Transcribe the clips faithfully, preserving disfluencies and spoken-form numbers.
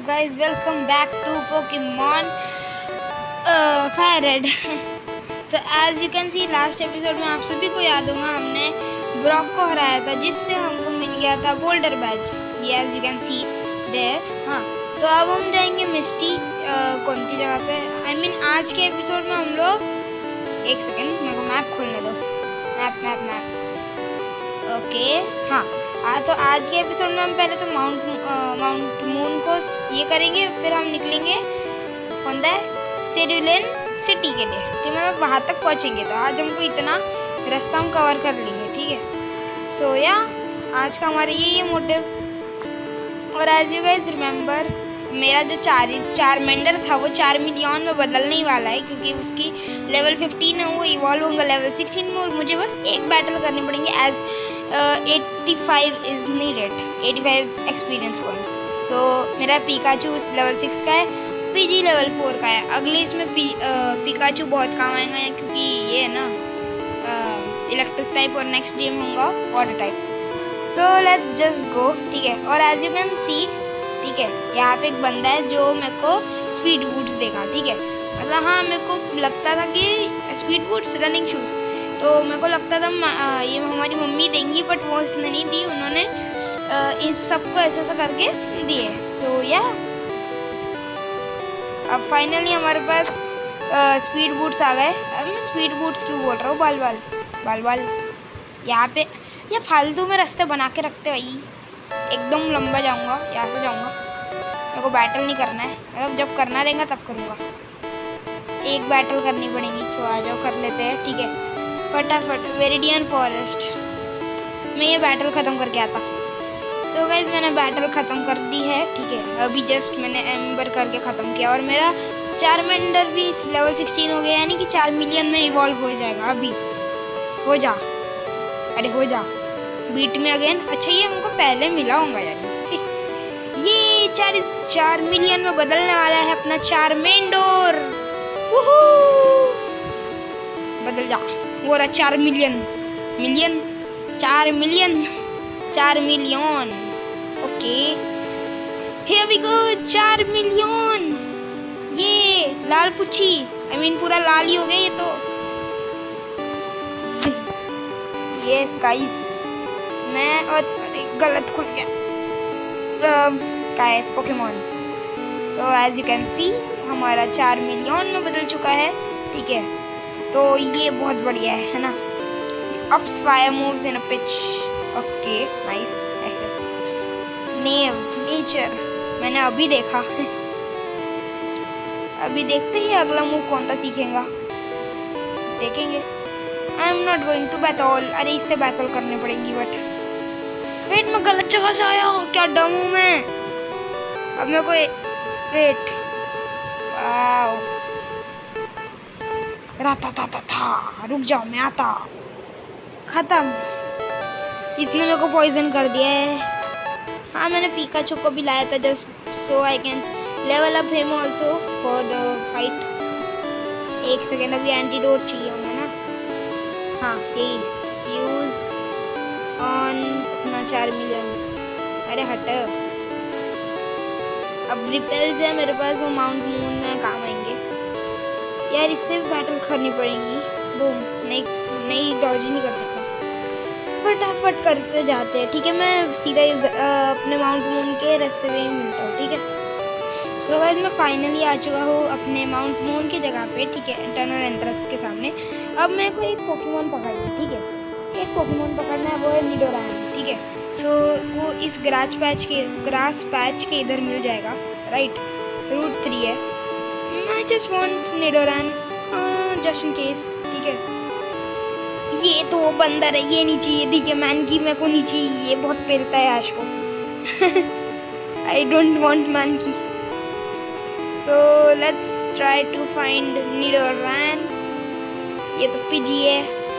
up guys, welcome back to Pokemon uh, Fire Red. So as you can see last episode में आप सभी को याद होगा हमने ब्रॉक को हराया था जिससे हमको मिल गया था बोल्डर बैच। ये as you can see there। हाँ, तो अब हम जाएंगे मिस्टी uh, कौन सी जगह पे, आई I मीन mean, आज के एपिसोड में हम लोग एक सेकेंड मेरे को मैप खोलने दो। मैप मैप मैप ओके हाँ आ, तो आज के एपिसोड में हम पहले तो माउंट माउंट मून को ये करेंगे, फिर हम निकलेंगे कौन सा सेरुलेन सिटी के लिए। फिर मतलब वहाँ तक पहुँचेंगे। तो आज हमको इतना रास्ता हम कवर कर लेंगे, ठीक है। सो या आज का हमारा ये ये मोटिव। और एज यू गाइस रिमेम्बर, मेरा जो चार चारमेंडर था वो चार मिलियन में बदलने ही वाला है, क्योंकि उसकी लेवल फिफ्टीन है, वो इवॉल्व होगा लेवल सिक्सटीन में। और मुझे बस एक बैटल करनी पड़ेंगे as eighty five is needed, eighty five experience points. So मेरा पिकाचू लेवल सिक्स का है, पीजी लेवल फोर का है। अगले इसमें पी, uh, पिकाचू बहुत काम आएगा क्योंकि ये है ना इलेक्ट्रिक uh, टाइप, और नेक्स्ट गेम होगा water type. So let's just go, ठीक है। और एज यू कैन सी, ठीक है, यहाँ पे एक बंदा है जो मेरे को स्पीड बूट्स देगा, ठीक है। मतलब हाँ, मेरे को लगता था कि स्पीड बूट्स रनिंग शूज़, तो मेरे को लगता था आ, ये हमारी मम्मी देंगी, बट वो इसने नहीं दी। उन्होंने इस सबको ऐसा ऐसा करके दिए। सो या अब फाइनली हमारे पास स्पीड बूट्स आ गए। अब मैं स्पीड बूट्स क्यों बोल रहा हूँ, बाल बाल बाल बाल यहाँ पे ये फालतू में रास्ते बना के रखते भाई। एकदम लंबा जाऊँगा, यहाँ से जाऊँगा। मेरे को बैटल नहीं करना है, मतलब जब करना रहेगा तब करूँगा। एक बैटल करनी पड़ेगी। सो आ जाओ, कर लेते हैं, ठीक है। फटाफट वेरिडियन फॉरेस्ट में ये बैटल ख़त्म करके आता। सो so गाइज मैंने बैटल ख़त्म कर दी है, ठीक है। अभी जस्ट मैंने एम्बर करके ख़त्म किया, और मेरा चारमेंडर भी लेवल सिक्सटीन हो गया, यानी कि चार मिलियन में इवॉल्व हो जाएगा। अभी हो जा, अरे हो जा, बीट में अगेन। अच्छा ये हमको पहले मिला होगा यार। ये चार चार मिलियन में बदलने वाला है अपना चारमेंडोर। बदल जा, वो रहा चार मिलियन मिलियन चार मिलियन चार million okay here we go. चार मिलियन, ये लाल पुच्छी, आई मीन पूरा लाल ही हो गया ये तो। यस गाइस, मैं और गलत खुल गया क्या है Pokemon. So as you can see हमारा चार मिलियन में बदल चुका है, ठीक है। तो ये बहुत बढ़िया है, है ना। Ups fire moves in a pitch, okay nice. Naive nature मैंने अभी देखा। अभी देखते ही अगला मूव कौन सा सीखेगा, देखेंगे। I am not going to battle. अरे इससे बैटल करनी पड़ेगी, बट वेट मैं गलत जगह से आया हूँ, क्या डम हूँ मैं। अब मेरे को वेट, वाओ राता था था था रुक जाओ मैं आता। खत्म, इसने मेरे को पॉइजन कर दिया है। हाँ मैंने पिकाचू को भी लाया था just so I can level up him also for the fight. एक सेकेंड, अभी एंटीडोट चाहिए होगा ना। हाँ यही यूज ऑन अपना चार मिलियन। अरे हट, अब रिपेल्स है मेरे पास, वो माउंट मून में काम आएंगे यार। इससे भी बैटल करनी पड़ेगी। बूम, नहीं नहीं डॉज ही नहीं कर सकता। फटाफट करते जाते हैं, ठीक है। मैं सीधा अपने माउंट मून के रास्ते में ही मिलता हूँ, ठीक है। सो गाइस मैं फाइनली आ चुका हूँ अपने माउंट मून की जगह पे, ठीक है, इंटरनल एंट्रेंस के सामने। अब मेरे को एक पोकेमॉन पकड़ना है, ठीक है। एक पोकेमॉन पकड़ना है, वो है निडोरान, ठीक है। सो वो इस ग्रास पैच के ग्रास पैच के इधर मिल जाएगा, राइट। रूट थ्री है। I just want Nidoran just in case, ठीक है। ये तो वो बंदर है, ये नहीं चाहिए, ठीक है। मैनकी मेरे को नहीं चाहिए, ये बहुत पेलता है आश को। I don't want Mankey. So let's try to find Nidoran. ये तो पीजी है,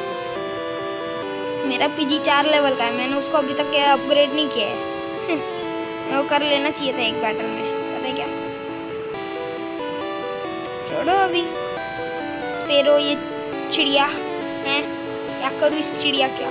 मेरा पीजी चार लेवल का है, मैंने उसको अभी तक अपग्रेड नहीं किया है। वो कर लेना चाहिए था एक बैटल में, पता है क्या। छोड़ो अभी स्पेरो, ये चिड़िया है, क्या करूँ इस चिड़िया क्या।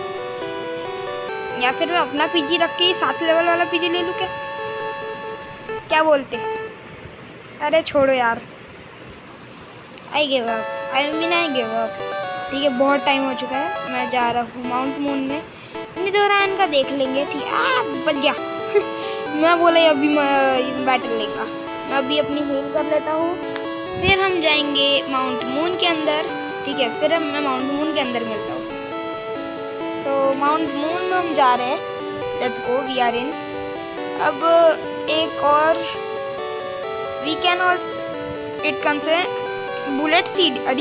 या फिर मैं अपना पीजी रख के सात लेवल वाला पीजी ले लूँ क्या। क्या बोलते? अरे छोड़ो यार, I give up, I mean I give up. ठीक है, बहुत टाइम हो चुका है, मैं जा रहा हूँ माउंट मून में। निदोरान का देख लेंगे। ठीक आ बच गया मैं बोला अभी मैं बैटल लेगा। मैं अभी अपनी हील कर लेता हूँ, फिर हम जाएंगे माउंट मून के अंदर। ठीक है, फिर हम मैं माउंट मून के अंदर मिलता हूँ। सो माउंट मून में हम जा रहे हैं। Let's go, we are in. अब एक और we can also it concern bullet seed. अरे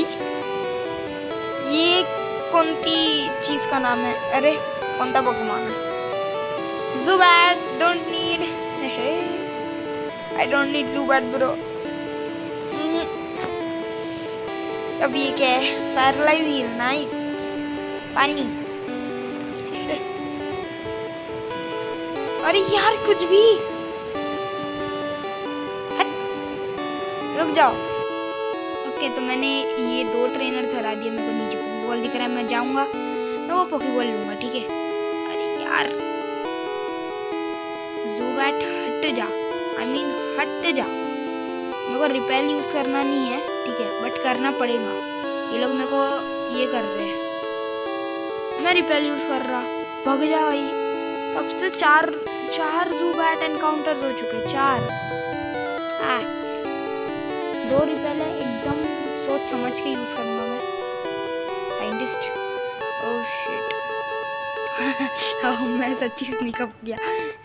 ये कौन सी चीज का नाम है? अरे कौन सा पोकेमॉन है? Zubat, don't need, I don't need Zubat bro. अब ये क्या है? Paralyze heal, nice. पानी, अरे यार कुछ भी, हट, रुक जाओ। ओके, तो मैंने ये दो ट्रेनर हरा दिए। मेरे को नीचे पोकेबॉल दिख रहा है, मैं जाऊंगा मैं वो पोकेबॉल लूंगा। ठीक है, अरे यार ज़ुबैट हट जा, आई मीन हट जा। मेरे को रिपेल यूज करना नहीं है, ठीक है, बट करना पड़ेगा। ये लोग मेरे को ये कर रहे हैं, मैं रिपेल यूज कर रहा। भग जा भाई। तब से चार चार ज़ुबैट एनकाउंटर्स हो चुके, चार। आ, दो रिपेल है, एकदम सोच समझ के यूज करूंगा मैं। साइंटिस्ट, ओह शिट मैं सच्ची स्नीक अप गया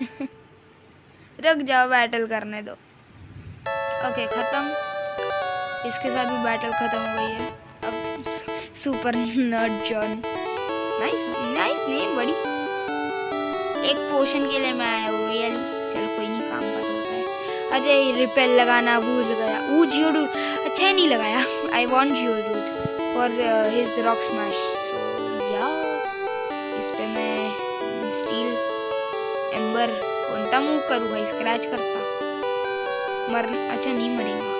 रुक जाओ, बैटल करने दो। ओके, खत्म। इसके साथ भी बैटल खत्म हो गई है। अब super nerd John, nice nice name buddy. एक पोशन के लिए मैं आया हूँ रियली। चलो कोई नहीं, काम का तो होता है। अजय रिपेल लगाना भूल गया। वो जियोडूड अच्छा नहीं लगाया। I want Geodude for his rock smash. So या इस पे मैं स्टील एम्बर कौन सा मूव करूँ भाई? स्क्रैच करता मर, अच्छा नहीं मरेगा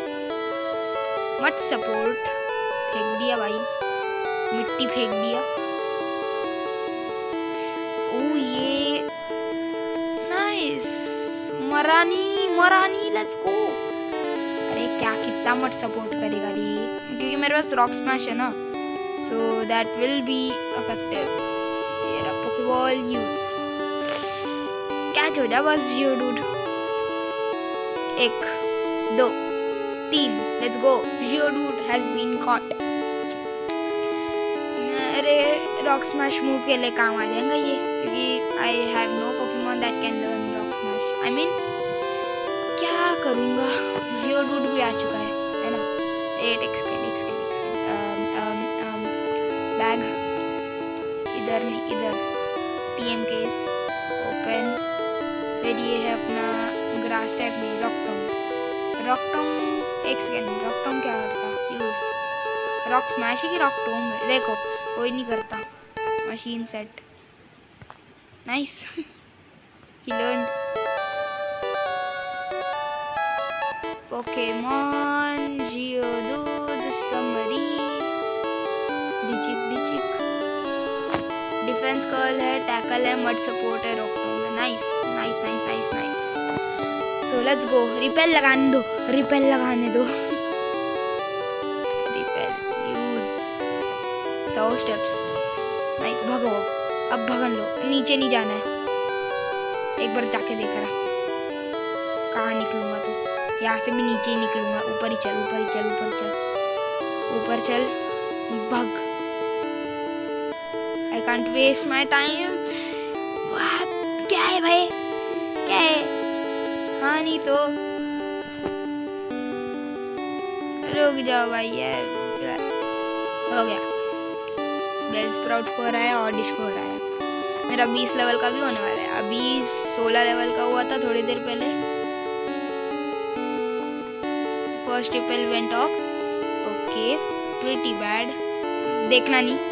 मत सपोर्ट, फेंक दिया भाई, मिट्टी फेंक दिया। ओ ये nice, Marani Marani, let's go. अरे क्या, कितना मत सपोर्ट करेगा रे, क्योंकि मेरे पास रॉक स्मैश है ना, so that will be effective. मेरा पोकेबॉल यूज, कैच हो जा बस जियोडूड। एक, दो, तीन, let's go. Geodude has been caught. अरे रॉक स्मैश मूव के लिए काम आ जाएगा ये, क्योंकि I have no Pokemon that can learn rock smash. I mean क्या करूँगा, जियोडूड भी आ चुका है है ना। एट एक्सकेंड एक्सकेंड एक्सकेंड बैग, इधर नहीं इधर, टीएम केस ओपन। फिर ये है अपना ग्रास टाइप में रॉकटॉम। रॉकटॉम एक सेकेंड, रॉकटॉम क्या करता? यूज रॉक स्मैश ही रॉकटॉम है, देखो कोई नहीं करता। मशीन सेट, नाइस ही लर्नड। पोकेमॉन जियोडूड समरी, डिजिक डिजिक, डिफेंस कर्ल है, टैकल है, मड सपोर्ट है, रॉकटॉम है। Nice nice nice nice nice. So let's go, repel लगाने दो, रिपेल लगाने दो रिपेल यूज, सौ स्टेप्स, नाइस। भगो, अब भगन लो, नीचे नहीं जाना है। एक बार जाके देख रहा कहाँ निकलूंगा, तो यहाँ से भी नीचे ही निकलूंगा। ऊपर ही चल, ऊपर ही चल, ऊपर चल, ऊपर चल, भग। I can't waste my time. क्या है भाई, क्या है? हाँ नहीं तो रुक जाओ भाई यार। हो गया, बेल स्प्राउट हो रहा है और डिश हो रहा है। मेरा बीस लेवल का भी होने वाला है। अभी सोलह लेवल का हुआ था थोड़ी देर पहले। First repel went off, okay pretty bad. देखना नहीं,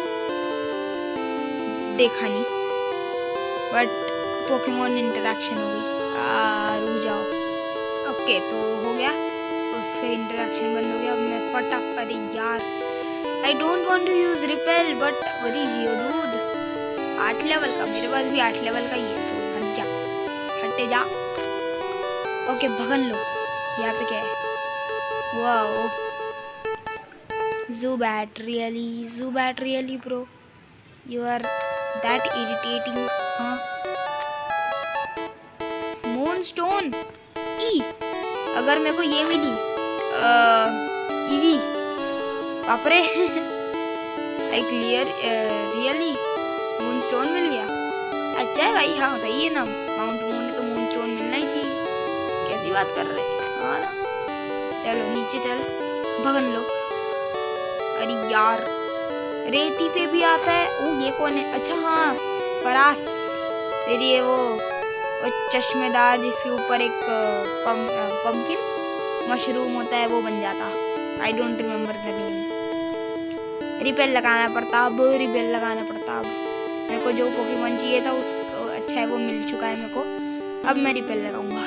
देखा नहीं, बट पोकेमॉन इंटरेक्शन हो गई। रुक जाओ, ओके तो हो गया, उसका इंटरेक्शन बंद हो गया। अब मैं फटाक, अरे यार I don't want to use repel, but very Geodude आठ लेवल का, मेरे पास भी आठ लेवल का ही है। सो हट जा, हटे जा। ओके भगन लो। यहाँ पे क्या है? Wow, Zubat, really? Zubat, really, bro? You are that irritating, huh? Moonstone, ई, अगर मेरे को ये मिली, ईवी, बापरे, आई क्लियर, रियली, मूनस्टोन मिल गया। अच्छा है भाई, हाँ सही है ना, माउंट मून है तो मूनस्टोन मिलना ही चाहिए। कैसी बात कर रहे हैं, हाँ ना। चलो नीचे चल, भगन लो। अरे यार, रेती पे भी आता है। ओ ये कौन है? अच्छा हाँ, परास, फिर ये वो, वो चश्मेदार जिसके ऊपर एक पम, पम्पकिन मशरूम होता है, वो बन जाता। I don't remember the name. Repel लगाना पड़ता, अब रिपेल लगाना पड़ता। अब मेरे को जो पोकेमॉन चाहिए था उसको, अच्छा है वो मिल चुका है मेरे को। अब मैं रिपेल लगाऊंगा।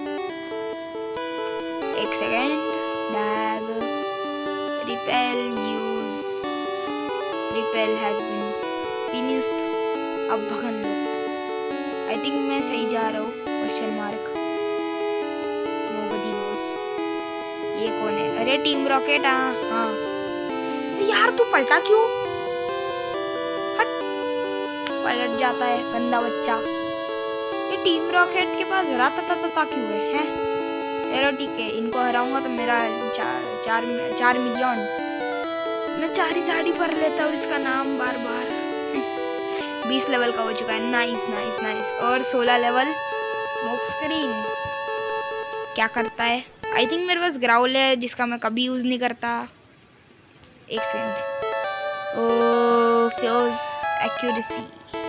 एक second, bag, repel use, repel has been finished. अब भगन लो। आई थिंक मैं सही जा रहा हूँ, क्वेश्चन मार्क, नोबडी नोस। ये कौन है? अरे टीम रॉकेट, हाँ हाँ। यार तू पलटा क्यों? हट, पलट जाता है गंदा बच्चा। ये टीम रॉकेट के पास राता तता क्यों है, हैं? चलो ठीक है, इनको हराऊंगा तो मेरा चार चार चार मिलियन, मैं चार ही साड़ी भर लेता हूँ इसका नाम बार बार। बीस लेवल का हो चुका है, नाइस नाइस नाइस। और सोलह लेवल स्मोक स्क्रीन क्या करता है? आई थिंक मेरे पास ग्राउल है जिसका मैं कभी यूज नहीं करता। एक सेकंड, ओ फ्यूज एक्यूरेसी,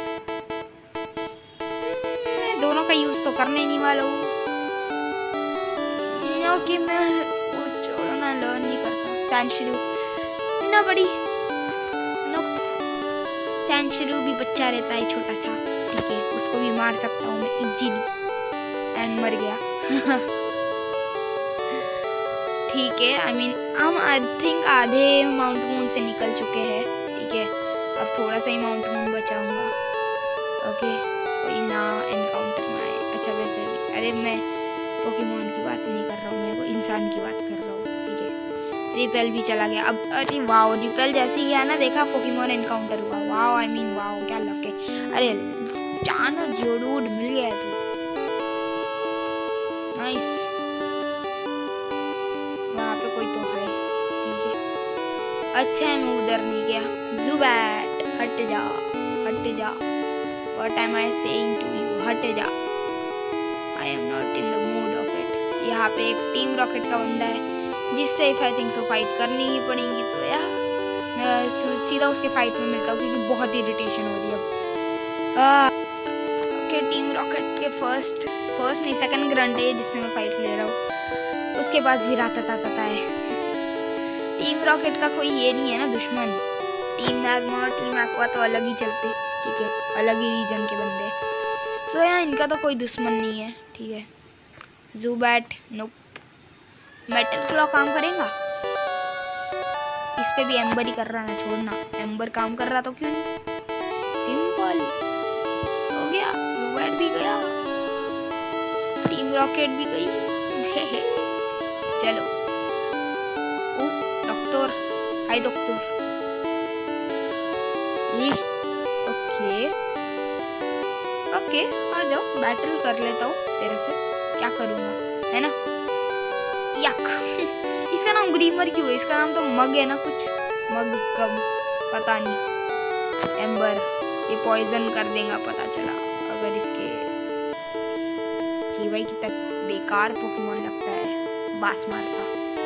मैं दोनों का यूज तो करने ही नहीं वाला हूँ। ओके मैं वो छोड़ना, लर्न नहीं करता। सैंशरू ना बड़ी, नो सैंशरू भी बच्चा रहता है छोटा सा, ठीक है, उसको भी मार सकता हूँ मैं इजीली। एंड मर गया। ठीक है, आई मीन हम आई थिंक आधे माउंट मून से निकल चुके हैं, ठीक है, अब थोड़ा सा ही माउंट मून बचाऊंगा। ओके, कोई ना एनकाउंटर में आए। अच्छा वैसे भी, अरे मैं पोकेमॉन की बात नहीं कर रहा हूँ, मैं वो इंसान की बात कर रहा हूँ, ठीक है। रिपेल भी चला गया अब। अरे वाओ, रिपेल जैसे ही गया ना, देखा पोकेमॉन एनकाउंटर हुआ। वाओ, आई मीन वाओ, क्या लक है। अरे जाना जियोडूड मिल गया तू, नाइस। वहाँ पे कोई तो है, ठीक है। अच्छा है मैं उधर नहीं गया। ज़ुबैट, हट जा हट जा। What am I saying to you? हट जा। I am not in the mood of it। यहाँ पे एक टीम रॉकेट का बंदा है जिससे if I think so fight करनी ही पड़ेगी। तो यार मैं सीधा उसके फाइट में मिलता हूँ क्योंकि बहुत इरिटेशन हो रही है अब। ओके, टीम रॉकेट के फर्स्ट फर्स्ट नहीं सेकंड ग्रंट है जिससे मैं फाइट ले रहा हूँ, उसके पास भी राता ताता है। टीम रॉकेट का कोई ये नहीं है ना दुश्मन। टीम मैग्मा और टीम एक्वा तो अलग ही चलते, ठीक है, अलग ही रीजन के बंदे। सो so, यहाँ इनका तो कोई दुश्मन नहीं है, ठीक है। ज़ुबैट नोप। मेटल क्लॉ काम करेगा? इस पे भी एम्बर ही कर रहा ना, छोड़ना। एम्बर काम कर रहा तो क्यों नहीं, सिंपल हो गया। ज़ुबैट भी गया, टीम रॉकेट भी गई। चलो, oh doctor, hi doctor. Okay okay, आ जाओ, बैटल कर लेता हूँ तेरे से, क्या करूँगा, है ना। यक। इसका नाम ग्रीमर क्यों है? इसका नाम तो मग है ना, कुछ मग कम पता नहीं। एम्बर ये पॉइजन कर देगा, पता चला अगर इसके। जी भाई कितना बेकार पोकेमॉन लगता है, बास मारता।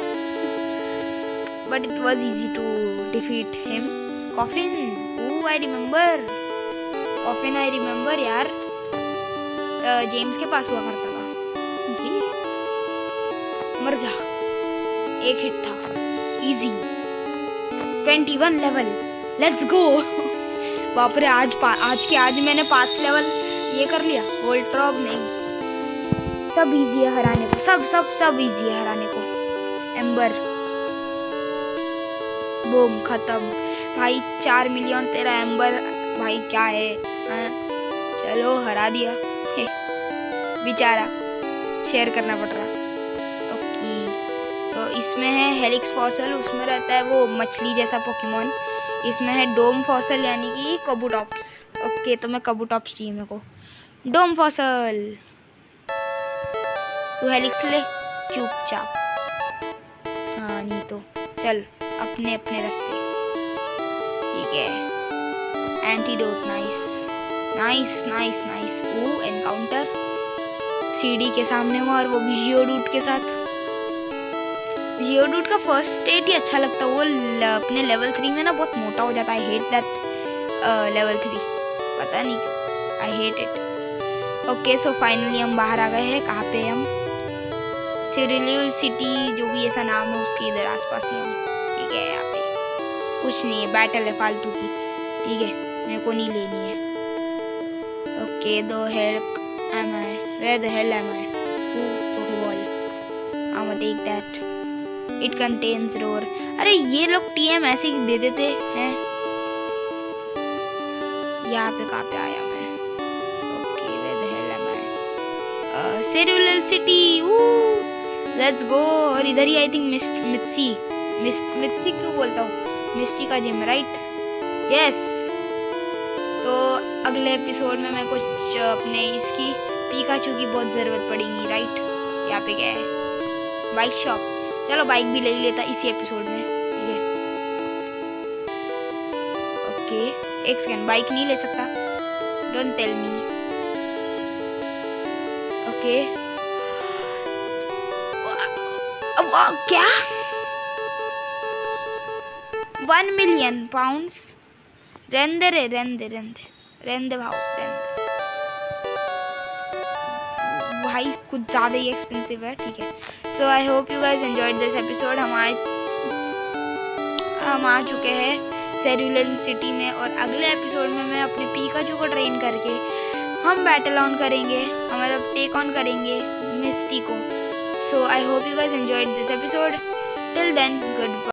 But it was easy to defeat him. Koffing, oh I remember, Koffing I remember यार, जेम्स के पास हुआ करता था। मर जा, एक हिट था, इजी। इक्कीस लेवल, लेट्स गो। बाप रे, आज आज के आज मैंने पांच लेवल ये कर लिया। वोल्ट्रॉप नहीं, सब इजी है हराने को, सब सब सब इजी है हराने को। एम्बर, बूम, खत्म भाई। चार मिलियन तेरा एम्बर भाई क्या है, हाँ? चलो हरा दिया बेचारा। शेयर करना पड़ रहा। ओके, तो इसमें है हेलिक्स फॉसल, उसमें रहता है वो मछली जैसा पोकेमॉन। इसमें है डोम फॉसल यानी कि कबूटॉप्स। ओके, तो मैं कबूटॉप्स चाहिए मेरे को। डोम फॉसल, तू हेलिक्स ले चुपचाप। हाँ नहीं तो चल अपने अपने रास्ते। ठीक है, antidote, nice nice nice nice. Oh encounter सीडी के सामने हुआ, और वो भी जियोडूट के साथ। जियोडूट का फर्स्ट स्टेट ही अच्छा लगता है, वो अपने लेवल थ्री में ना बहुत मोटा हो जाता है। I hate that level three, पता नहीं I hate it. Okay, so finally हम बाहर आ गए हैं। कहाँ पे हम? सिरिलियो सिटी, जो भी ऐसा नाम है उसके इधर आसपास ही हम। ठीक है, यहाँ पे कुछ नहीं है, बैटल है फालतू की। ठीक है, मेरे को नहीं लेनी है। Okay, the hell am I, where the hell am I? Pokeball, I will take that, it contains roar. अरे ये लोग टीएम ऐसे ही दे देते हैं। यहाँ पे कहाँ पे आया मैं? Okay, where the hell am I? Cerulean city, let's go. और इधर ही I think mist Mitsy mist Mitsy क्यों बोलता हूँ, मिस्टी का जिम, राइट? यस। तो अगले एपिसोड में मैं कुछ अपने इसकी पिकाचू की बहुत ज़रूरत पड़ेगी, राइट? यहाँ पे क्या है? Bike shop. चलो बाइक भी ले ही लेता इसी एपिसोड में। ठीक है, ओके, एक सेकेंड, बाइक नहीं ले सकता? Don't tell me. ओके, क्या? One million pounds? रेंदे रे रेंदे रेंदे रेंदे भाव रेंदे भाई, कुछ ज़्यादा ही एक्सपेंसिव है। ठीक है, so I hope you guys enjoyed this episode. हम आए हम आ चुके हैं सेरुलन सिटी में, और अगले एपिसोड में मैं अपने पिकाचू को ट्रेन करके हम बैटल ऑन करेंगे, हमारा टेक ऑन करेंगे मिस्टी को। So I hope you guys enjoyed this episode. Till then, good bye.